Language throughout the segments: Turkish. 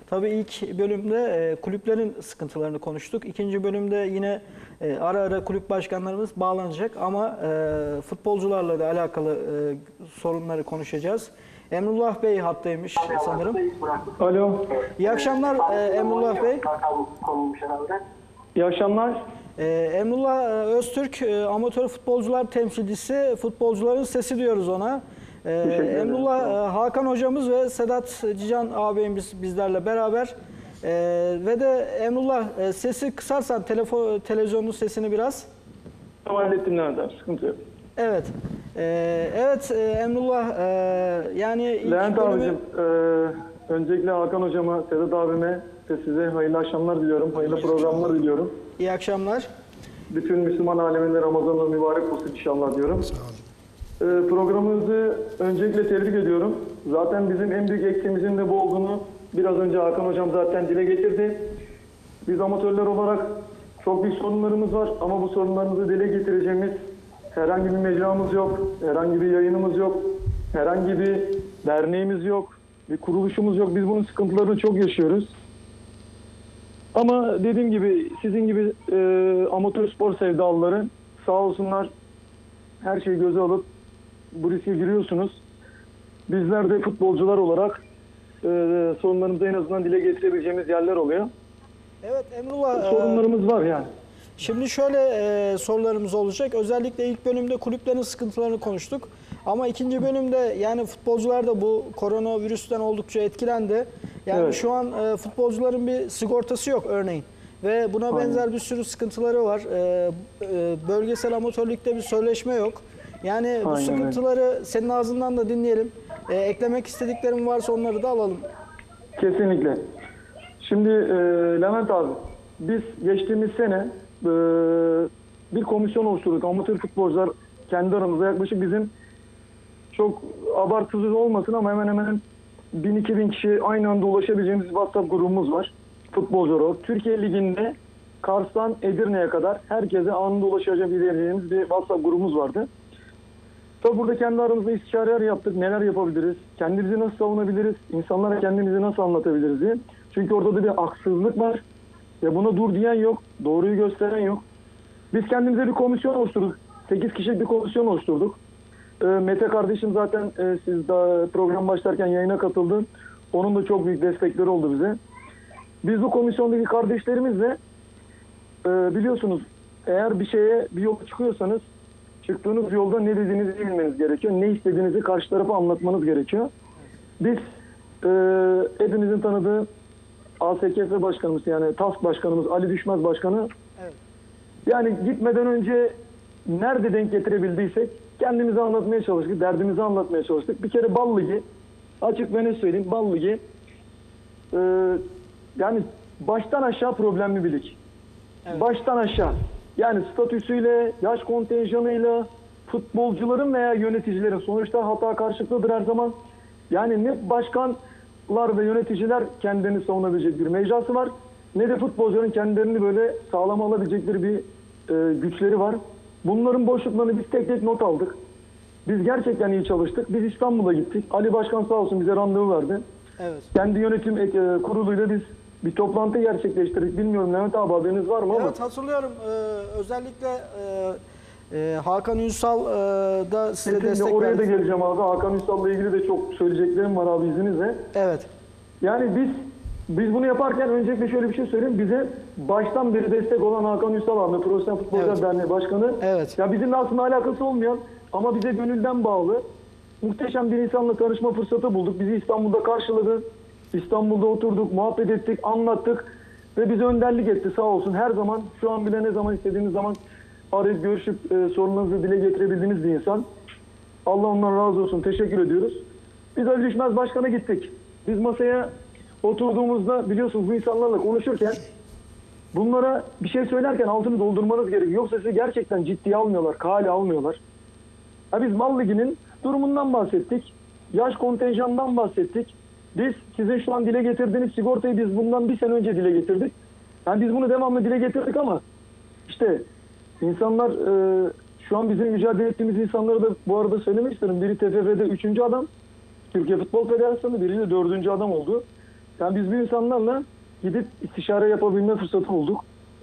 Tabii ilk bölümde kulüplerin sıkıntılarını konuştuk. İkinci bölümde yine ara ara kulüp başkanlarımız bağlanacak ama futbolcularla da alakalı sorunları konuşacağız. Emrullah Bey hattaymış sanırım. Alo. İyi akşamlar Emrullah Bey. İyi akşamlar. Emrullah Öztürk, amatör futbolcular temsilcisi, futbolcuların sesi diyoruz ona. Emrullah Hakan hocamız ve Sedat Cican ağabeyimiz bizlerle beraber. Ve de Emrullah sesi kısarsan televizyonun sesini biraz. Tamam, hallettim nereden? Sıkıntı yok. Evet. Evet Emrullah yani ilk Levent bölümü... abicim, öncelikle Hakan hocama, Sedat abime ve size hayırlı akşamlar diliyorum. Hayırlı programlar diliyorum. İyi akşamlar. Bütün Müslüman aleminde Ramazan'la mübarek olsun inşallah diyorum. Sağ olun. Programınızı öncelikle tebrik ediyorum. Zaten bizim en büyük eksiğimizin de bu olduğunu biraz önce Hakan hocam zaten dile getirdi. Biz amatörler olarak çok büyük sorunlarımız var ama bu sorunlarımızı dile getireceğimiz herhangi bir mecramız yok, herhangi bir yayınımız yok, herhangi bir derneğimiz yok, bir kuruluşumuz yok. Biz bunun sıkıntılarını çok yaşıyoruz. Ama dediğim gibi sizin gibi amatör spor sevdalıları sağ olsunlar her şeyi göze alıp bu riske giriyorsunuz. Bizler de futbolcular olarak sorunlarımızı en azından dile getirebileceğimiz yerler oluyor. Evet Emrullah. Sorunlarımız var yani. Şimdi şöyle sorularımız olacak. Özellikle ilk bölümde kulüplerin sıkıntılarını konuştuk. Ama ikinci bölümde yani futbolcular da bu koronavirüsten oldukça etkilendi. Yani Evet. şu an futbolcuların bir sigortası yok örneğin. Ve buna benzer bir sürü sıkıntıları var. Bölgesel amatörlükte bir sözleşme yok. Yani bu sıkıntıları senin ağzından da dinleyelim. Eklemek istediklerin varsa onları da alalım. Kesinlikle. Şimdi Levent abi, biz geçtiğimiz sene bir komisyon oluşturduk. Amatör futbolcular kendi aramızda yaklaşık bizim çok abartılı olmasın ama hemen hemen 1000-2000 kişi aynı anda ulaşabileceğimiz bir WhatsApp grubumuz var. Futbolcular olarak. Türkiye Ligi'nde Kars'tan Edirne'ye kadar herkese anında ulaşabileceğimiz bir WhatsApp grubumuz vardı. Tabi burada kendi aramızda istişareler yaptık. Neler yapabiliriz? Kendimizi nasıl savunabiliriz? İnsanlara kendimizi nasıl anlatabiliriz diye. Çünkü orada da bir haksızlık var. Ve buna dur diyen yok. Doğruyu gösteren yok. Biz kendimize bir komisyon oluşturduk. 8 kişilik bir komisyon oluşturduk. Mete kardeşim zaten siz daha program başlarken yayına katıldı. Onun da çok büyük destekleri oldu bize. Biz bu komisyondaki kardeşlerimizle biliyorsunuz eğer bir yola çıkıyorsanız çıktığınız yolda ne dediğinizi bilmeniz gerekiyor. Ne istediğinizi karşı tarafa anlatmanız gerekiyor. Biz hepimizin tanıdığı ASKF başkanımız yani TASK başkanımız Ali Düşmez başkanı yani gitmeden önce nerede denk getirebildiysek kendimizi anlatmaya çalıştık, derdimizi anlatmaya çalıştık. Bir kere Bal Ligi, açık ve ne söyleyeyim, Bal Ligi yani baştan aşağı problemli bir lig. Evet. Baştan aşağı. Yani statüsüyle, yaş kontenjanıyla, futbolcuların veya yöneticilerin sonuçta hata karşılıklıdır her zaman. Yani ne başkanlar ve yöneticiler kendilerini savunabilecek bir mecrası var, ne de futbolcuların kendilerini böyle sağlam alabilecekleri bir güçleri var. Bunların boşluklarını biz tek tek not aldık. Biz gerçekten iyi çalıştık. Biz İstanbul'a gittik. Ali Başkan sağ olsun bize randevu verdi. Evet. Kendi yönetim kuruluyla biz bir toplantı gerçekleştirdik. Bilmiyorum Levent abi haberiniz var mı ama? Evet hatırlıyorum. Özellikle Hakan Ünsal da size destek verdi. Oraya da geleceğim abi. Hakan Ünsal'la ilgili de çok söyleyeceklerim var abi izninizle. Evet. Yani biz bunu yaparken öncelikle şöyle bir şey söyleyeyim. Bize baştan beri destek olan Hakan Ünsal abi, Profesyonel Futbolcular Derneği Başkanı. Evet. Ya bizimle aslında alakası olmayan ama bize gönülden bağlı muhteşem bir insanla tanışma fırsatı bulduk. Bizi İstanbul'da karşıladı. İstanbul'da oturduk, muhabbet ettik, anlattık ve bize önderlik etti sağ olsun. Her zaman, şu an bile ne zaman istediğiniz zaman arayıp görüşüp sorunlarınızı dile getirebildiğiniz bir insan. Allah ondan razı olsun. Teşekkür ediyoruz. Biz Ali Düşmez Başkan'a gittik. Biz masaya oturduğumuzda biliyorsunuz bu insanlarla konuşurken bunlara bir şey söylerken altını doldurmanız gerekiyor. Yoksa sizi gerçekten ciddiye almıyorlar, kale almıyorlar. Ya biz Bal Ligi'nin durumundan bahsettik. Yaş kontenjanından bahsettik. Biz sizin şu an dile getirdiğiniz sigortayı biz bundan bir sene önce dile getirdik. Yani biz bunu devamlı dile getirdik ama işte insanlar şu an bizim mücadele ettiğimiz insanları da bu arada söylemek isterim. Biri TFF'de 3. adam, Türkiye Futbol Federasyonu, biri de 4. adam oldu. Yani biz bu insanlarla gidip istişare yapabilme fırsatı bulduk.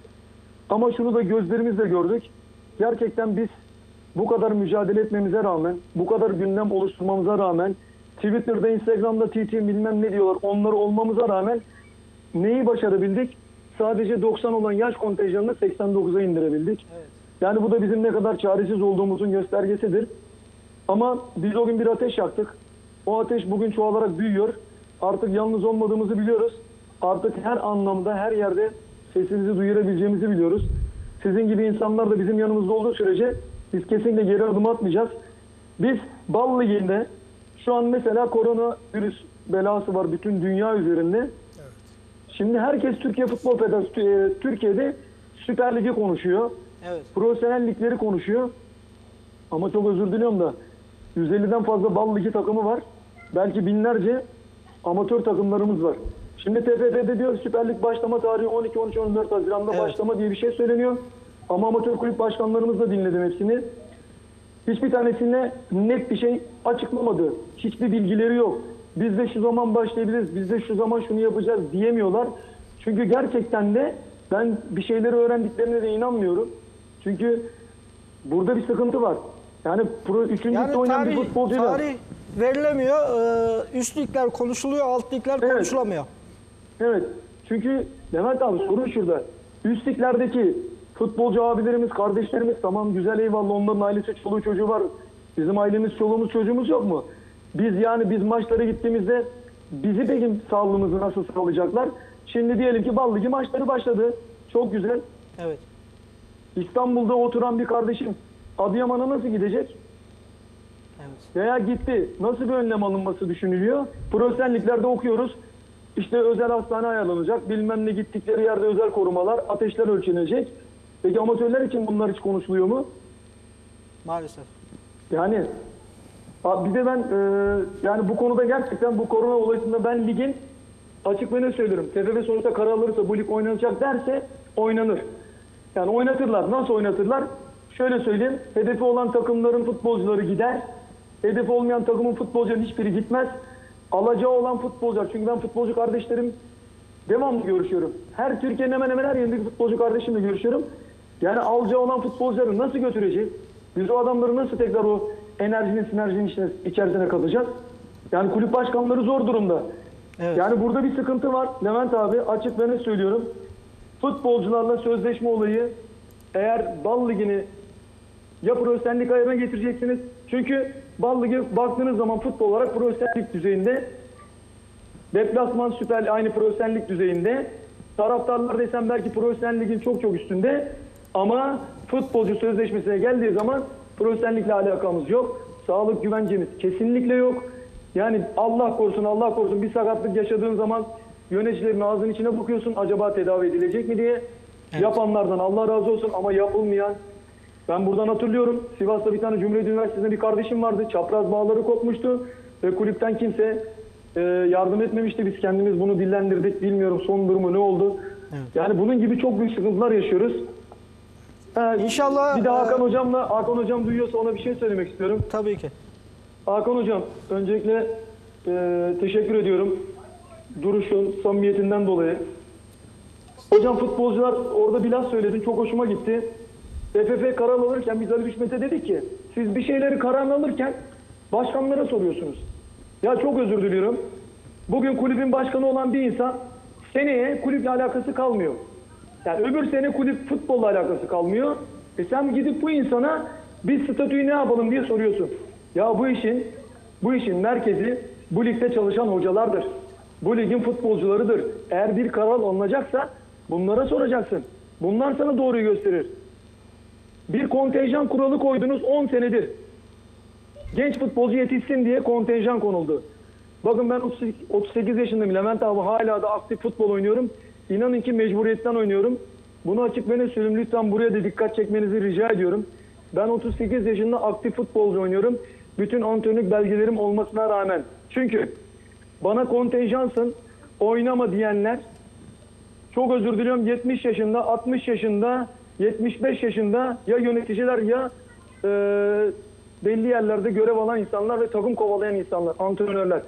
Ama şunu da gözlerimizle gördük. Gerçekten biz bu kadar mücadele etmemize rağmen, bu kadar gündem oluşturmamıza rağmen, Twitter'da, Instagram'da TT bilmem ne diyorlar, onları olmamıza rağmen neyi başarabildik? Sadece 90 olan yaş kontenjanını 89'a indirebildik. Evet. Yani bu da bizim ne kadar çaresiz olduğumuzun göstergesidir. Ama biz o gün bir ateş yaktık. O ateş bugün çoğalarak büyüyor. Artık yalnız olmadığımızı biliyoruz. Artık her anlamda, her yerde sesimizi duyurabileceğimizi biliyoruz. Sizin gibi insanlar da bizim yanımızda olduğu sürece biz kesinlikle geri adım atmayacağız. Biz Bal Ligi'nde şu an mesela koronavirüs belası var bütün dünya üzerinde. Evet. Şimdi herkes Türkiye Futbol Federasyonu, Türkiye'de Süper Lig'i konuşuyor. Evet. Profesyonel ligleri konuşuyor. Ama çok özür diliyorum da 150'den fazla Bal Ligi takımı var. Belki binlerce amatör takımlarımız var. Şimdi TFF'de diyor Süper Lig başlama tarihi 12, 13, 14 Haziran'da Evet. başlama diye bir şey söyleniyor. Ama amatör kulüp başkanlarımız da dinledim hepsini. Hiçbir tanesine net bir şey açıklamadı. Hiçbir bilgileri yok. Biz de şu zaman başlayabiliriz, biz de şu zaman şunu yapacağız diyemiyorlar. Çünkü gerçekten de ben bir şeyleri öğrendiklerine de inanmıyorum. Çünkü burada bir sıkıntı var. Yani 3. ligde Yani oynayan bir futbolcuyla... tarih verilemiyor. Üst ligler konuşuluyor, alt ligler Evet. konuşulamıyor. Evet. Çünkü Levent abi sorun şurada. Üst liglerdeki futbolcu abilerimiz, kardeşlerimiz tamam güzel eyvallah onların ailesi çoluğu çocuğu var. Bizim ailemiz çoluğumuz çocuğumuz yok mu? Biz maçlara gittiğimizde bizi peki sağlığımızı nasıl sağlayacaklar? Şimdi diyelim ki Bal Ligi maçları başladı. Çok güzel. Evet. İstanbul'da oturan bir kardeşim Adıyaman'a nasıl gidecek? Evet. Veya gitti. Nasıl bir önlem alınması düşünülüyor? Profesyonel liglerde okuyoruz. İşte özel hastane ayarlanacak. Bilmem ne gittikleri yerde özel korumalar, ateşler ölçülecek. Peki amatörler için bunlar hiç konuşuluyor mu? Maalesef. Yani bir de ben yani bu konuda gerçekten bu korona olayında ben ligin açık ve ne söylüyorum. TFF sonuçta karar alırsa bu lig oynanacak derse oynanır. Yani oynatırlar. Nasıl oynatırlar? Şöyle söyleyeyim. Hedefi olan takımların futbolcuları gider. Hedefi olmayan takımın futbolcuların hiçbiri gitmez. Alacağı olan futbolcular. Çünkü ben futbolcu kardeşlerim devamlı görüşüyorum. Türkiye'nin hemen hemen her yerindeki futbolcu kardeşimle görüşüyorum. Yani alacağı olan futbolcuları nasıl götürecek? Biz o adamları nasıl tekrar o sinerjinin içerisine katacağız? Yani kulüp başkanları zor durumda. Evet. Yani burada bir sıkıntı var. Levent abi açık ve net söylüyorum. Futbolcularla sözleşme olayı eğer Bal Ligi'ni ya profesyonellik ayarına getireceksiniz. Çünkü Bal Ligi baktığınız zaman futbol olarak profesyonellik düzeyinde, deplasman süper aynı profesyonellik düzeyinde, taraftarlar desem belki profesyonelliğin çok çok üstünde ama futbolcu sözleşmesine geldiği zaman profesyonellikle alakamız yok. Sağlık güvencemiz kesinlikle yok. Yani Allah korusun bir sakatlık yaşadığın zaman yöneticilerin ağzının içine bakıyorsun acaba tedavi edilecek mi diye. Evet. Yapanlardan Allah razı olsun ama yapılmayan. Ben buradan hatırlıyorum. Sivas'ta bir tane Cumhuriyet Üniversitesi'nde bir kardeşim vardı. Çapraz bağları kopmuştu. Ve kulüpten kimse yardım etmemişti. Biz kendimiz bunu dillendirdik. Bilmiyorum son durumu ne oldu. Evet. Yani bunun gibi çok büyük sıkıntılar yaşıyoruz. İnşallah Bir de Hakan Hocam duyuyorsa ona bir şey söylemek istiyorum. tabii ki. Hakan Hocam öncelikle teşekkür ediyorum. Duruşun, samimiyetinden dolayı. Hocam futbolcular orada bir laf söyledin. Çok hoşuma gitti. TFF karar alırken biz Ali Hikmet'e dedik ki siz bir şeyleri karar alırken başkanlara soruyorsunuz. Ya çok özür diliyorum. Bugün kulübün başkanı olan bir insan seneye kulüple alakası kalmıyor. Yani öbür sene kulüp futbolla alakası kalmıyor. Sen gidip bu insana biz statüyü ne yapalım diye soruyorsun. Ya bu işin merkezi bu ligde çalışan hocalardır. Bu ligin futbolcularıdır. Eğer bir karar alınacaksa bunlara soracaksın. Bunlar sana doğruyu gösterir. Bir kontenjan kuralı koydunuz 10 senedir. Genç futbolcu yetişsin diye kontenjan konuldu. Bakın ben 38 yaşındayım Levent abi, hala da aktif futbol oynuyorum. İnanın ki mecburiyetten oynuyorum. Bunu açık ve net söyleyeyim. Lütfen buraya da dikkat çekmenizi rica ediyorum. Ben 38 yaşında aktif futbolcu oynuyorum. Bütün antrenörlük belgelerim olmasına rağmen. Çünkü bana kontenjansın oynama diyenler çok özür diliyorum 70 yaşında, 60 yaşında, 75 yaşında ya yöneticiler ya belli yerlerde görev alan insanlar ve takım kovalayan insanlar, antrenörler.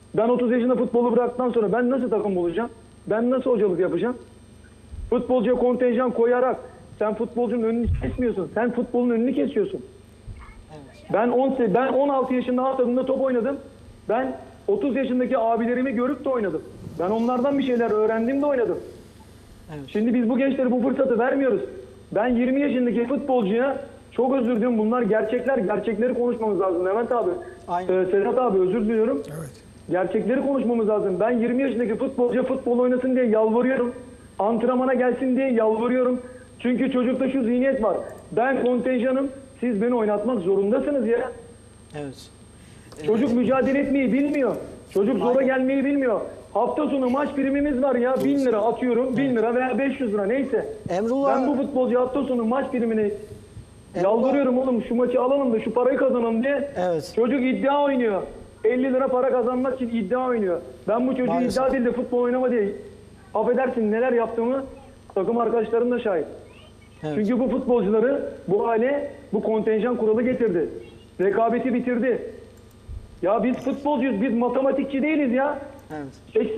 Ben 30 yaşında futbolu bıraktıktan sonra ben nasıl takım bulacağım? Ben nasıl hocalık yapacağım? Futbolcuya kontenjan koyarak sen futbolcunun önünü kesmiyorsun. Sen futbolun önünü kesiyorsun. Ben 16 yaşında A takımda top oynadım. Ben 30 yaşındaki abilerimi görüp de oynadım. Ben onlardan bir şeyler öğrendim de oynadım. Evet. Şimdi biz bu gençlere bu fırsatı vermiyoruz. Ben 20 yaşındaki futbolcuya çok özür diliyorum. Bunlar gerçekler. Gerçekleri konuşmamız lazım Levent abi. Aynen. Sedat abi özür diliyorum. Evet. Gerçekleri konuşmamız lazım. Ben 20 yaşındaki futbolcuya futbol oynasın diye yalvarıyorum. Antrenmana gelsin diye yalvarıyorum. Çünkü çocukta şu zihniyet var. Ben kontenjanım. Siz beni oynatmak zorundasınız ya. Evet. Çocuk mücadele etmeyi bilmiyor. Çocuk zora gelmeyi bilmiyor. Hafta sonu maç primimiz var ya. 1000 lira atıyorum. 1000 lira veya 500 lira neyse. Emrullah, Ben bu futbolcu hafta sonu maç primini yalvarıyorum oğlum şu maçı alalım da şu parayı kazanalım diye. Evet. Çocuk iddia oynuyor. 50 lira para kazanmak için iddia oynuyor. Ben bu çocuğu Maalesef. iddia değil de futbol oynama diye affedersin neler yaptığımı takım arkadaşlarım da şahit. Evet. Çünkü bu futbolcuları bu hale bu kontenjan kuralı getirdi. Rekabeti bitirdi. Ya biz futbolcuyuz, biz matematikçi değiliz ya. Evet.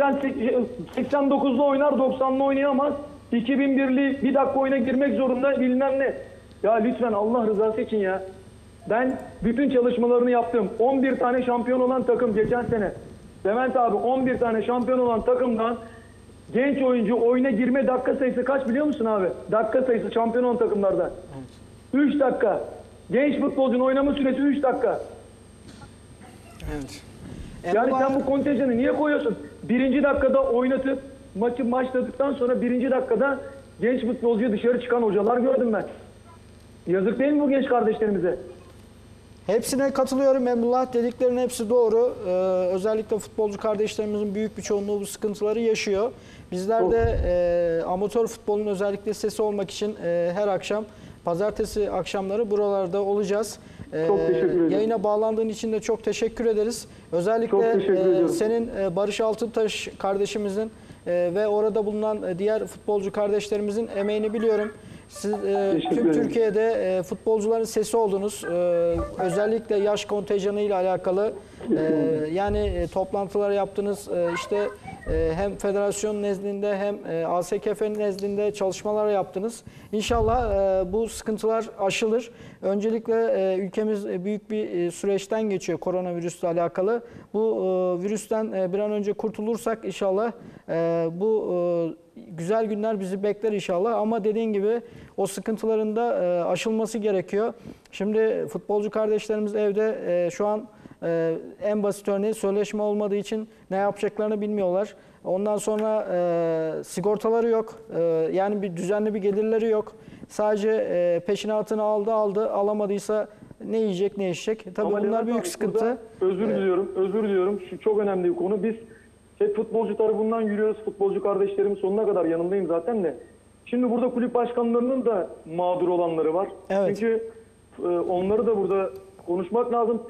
89'da oynar, 90'da oynayamaz. 2001'li bir dakika oyuna girmek zorunda bilmem ne. Ya lütfen Allah rızası için ya. Ben bütün çalışmalarını yaptım. 11 tane şampiyon olan takım geçen sene. Levent abi 11 tane şampiyon olan takımdan genç oyuncu oyuna girme dakika sayısı kaç biliyor musun abi? Dakika sayısı şampiyon olan takımlarda. 3 dakika. Genç futbolcunun oynama süresi 3 dakika. Evet. Yani Emrullah- sen bu kontenjanı niye koyuyorsun? Birinci dakikada oynatıp maçı başladıktan sonra birinci dakikada genç futbolcuyu dışarı çıkan hocalar gördüm ben. Yazık değil mi bu genç kardeşlerimize? Hepsine katılıyorum Emrullah. Dediklerinin hepsi doğru. Özellikle futbolcu kardeşlerimizin büyük bir çoğunluğu bu sıkıntıları yaşıyor. Bizler de amatör futbolun özellikle sesi olmak için her akşam, pazartesi akşamları buralarda olacağız. Çok teşekkür ederim. Yayına bağlandığın için de çok teşekkür ederiz. Çok Özellikle teşekkür ediyorum. senin Barış Altıntaş kardeşimizin ve orada bulunan diğer futbolcu kardeşlerimizin emeğini biliyorum. Siz Teşekkür tüm ederim. Türkiye'de futbolcuların sesi oldunuz. Özellikle yaş kontenjanı ile alakalı yani toplantılar yaptınız. İşte hem federasyon nezdinde hem ASKF'nin nezdinde çalışmalar yaptınız. İnşallah bu sıkıntılar aşılır. Öncelikle ülkemiz büyük bir süreçten geçiyor koronavirüsle alakalı. Bu virüsten bir an önce kurtulursak inşallah bu güzel günler bizi bekler inşallah. Ama dediğin gibi o sıkıntıların da aşılması gerekiyor. Şimdi futbolcu kardeşlerimiz evde şu an en basit örneği sözleşme olmadığı için ne yapacaklarını bilmiyorlar. Ondan sonra sigortaları yok. Yani bir düzenli bir gelirleri yok. Sadece peşinatını aldı, alamadıysa ne yiyecek, ne içecek. Tabii Ama bunlar Levent büyük abi, sıkıntı. burada özür diliyorum. Şu çok önemli bir konu. Biz hep futbolcu tarafından yürüyoruz. Futbolcu kardeşlerim sonuna kadar yanındayım zaten de. Şimdi burada kulüp başkanlarının da mağdur olanları var. Evet. Çünkü onları da burada konuşmak lazım.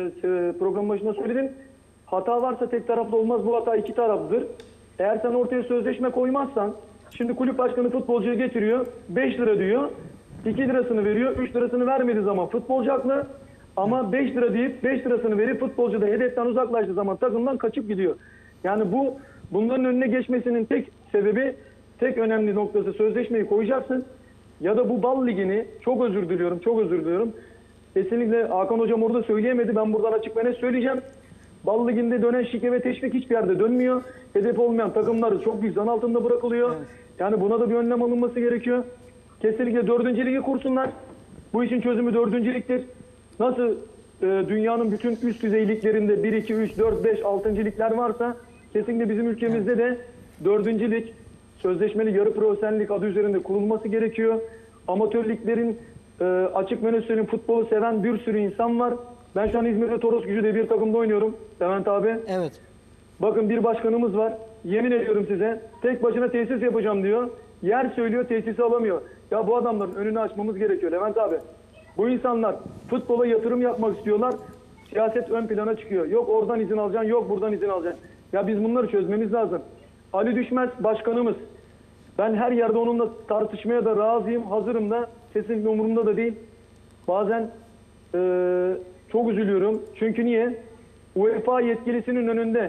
Program başında söyledim. Hata varsa tek taraflı olmaz. Bu hata iki taraflıdır. Eğer sen ortaya sözleşme koymazsan, şimdi kulüp başkanı futbolcuyu getiriyor. 5 lira diyor. 2 lirasını veriyor. 3 lirasını vermediği zaman futbolcu haklı. Ama 5 lira deyip 5 lirasını verip futbolcu da hedeften uzaklaştığı zaman takımdan kaçıp gidiyor. Yani bunların önüne geçmesinin tek sebebi, tek önemli noktası sözleşmeyi koyacaksın. Ya da bu bal ligini çok özür diliyorum. Kesinlikle Hakan hocam orada söyleyemedi. Ben buradan açık ve net söyleyeceğim. Bal liginde dönen şike ve teşvik hiçbir yerde dönmüyor. Hedef olmayan takımlar çok büyük zan altında bırakılıyor. Evet. Yani buna da bir önlem alınması gerekiyor. Kesinlikle 4. ligi kursunlar. Bu işin çözümü 4. ligdir. Nasıl dünyanın bütün üst düzey liglerinde 1, 2, 3, 4, 5, 6. ligler varsa kesinlikle bizim ülkemizde de 4. lig sözleşmeli yarı profesyonellik adı üzerinde kurulması gerekiyor. Amatör liglerin açık ve net söyleyeyim futbolu seven bir sürü insan var. Ben şu an İzmir'de Toros Gücü'de bir takımda oynuyorum. Levent abi. Evet. Bakın bir başkanımız var. Yemin ediyorum size. Tek başına tesis yapacağım diyor. Yer söylüyor, tesisi alamıyor. Ya bu adamların önünü açmamız gerekiyor Levent abi. Bu insanlar futbola yatırım yapmak istiyorlar. Siyaset ön plana çıkıyor. Yok oradan izin alacaksın, yok buradan izin alacaksın. Ya biz bunları çözmemiz lazım. Ali Düşmez başkanımız. Ben her yerde onunla tartışmaya da razıyım, hazırım da. Kesinlikle umurumda da değil. Bazen çok üzülüyorum. Çünkü niye? UEFA yetkilisinin önünde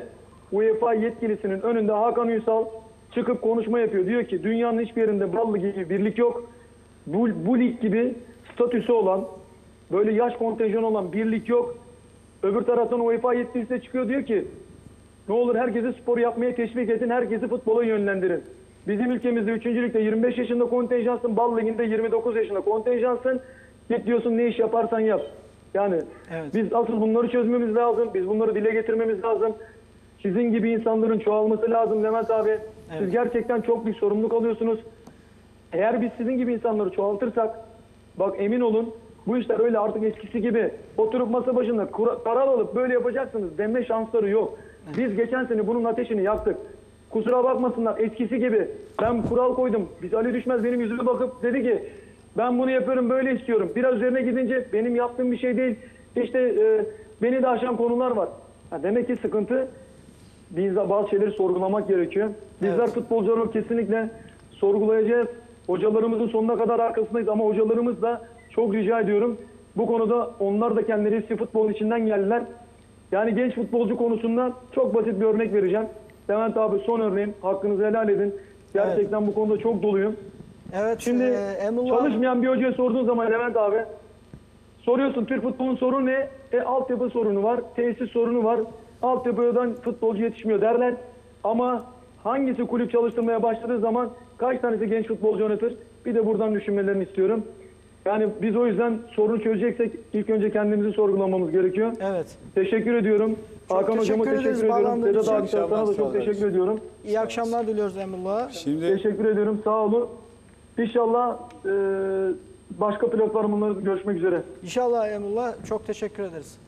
UEFA yetkilisinin önünde Hakan Ünsal çıkıp konuşma yapıyor. Diyor ki dünyanın hiçbir yerinde Ballı gibi birlik yok. Bu lig gibi statüsü olan, böyle yaş kontenjanı olan bir lig yok. Öbür taraftan UEFA yetkilisi de çıkıyor, diyor ki ne olur herkesi spor yapmaya teşvik edin, herkesi futbola yönlendirin. Bizim ülkemizde 3. ligde 25 yaşında kontenjansın, Bal Ligi'nde 29 yaşında kontenjansın. Git diyorsun, ne iş yaparsan yap. Yani Evet. biz asıl bunları çözmemiz lazım, biz bunları dile getirmemiz lazım. Sizin gibi insanların çoğalması lazım Levent abi. Siz gerçekten çok büyük sorumluluk alıyorsunuz. Eğer biz sizin gibi insanları çoğaltırsak, bak emin olun, bu işler öyle artık eskisi gibi oturup masa başında karar alıp böyle yapacaksınız deme şansları yok. Biz geçen sene bunun ateşini yaktık. Kusura bakmasınlar, eskisi gibi ben kural koydum. Biz Ali Düşmez benim yüzüme bakıp dedi ki ben bunu yapıyorum, böyle istiyorum. Biraz üzerine gidince benim yaptığım bir şey değil. İşte beni de aşan konular var. Demek ki sıkıntı, biz de bazı şeyleri sorgulamak gerekiyor. Bizler futbolcuları kesinlikle sorgulayacağız. Hocalarımızın sonuna kadar arkasındayız ama hocalarımız da çok rica ediyorum. Bu konuda onlar da kendileri eski futbolun içinden geldiler. Yani genç futbolcu konusunda çok basit bir örnek vereceğim. Levent abi, son örneğim. Hakkınızı helal edin. Gerçekten bu konuda çok doluyum. Evet. Şimdi Emrullah, çalışmayan bir hocaya sorduğun zaman Levent abi, soruyorsun Türk futbolunun sorunu ne? Altyapı sorunu var, tesis sorunu var. Altyapıdan futbolcu yetişmiyor derler. Ama hangisi kulüp çalıştırmaya başladığı zaman kaç tanesi genç futbolcu oynatır? Bir de buradan düşünmelerini istiyorum. Yani biz o yüzden sorunu çözeceksek ilk önce kendimizi sorgulamamız gerekiyor. evet. Teşekkür ediyorum. Hakan hocama teşekkür ederiz teşekkür ediyorum. bağlandığınız Sedat için. abi sana da çok teşekkür ediyorum. İyi akşamlar diliyoruz Emrullah. Şimdi Teşekkür ediyorum. Sağ olun. İnşallah başka platformlarda görüşmek üzere. İnşallah Emrullah. Çok teşekkür ederiz.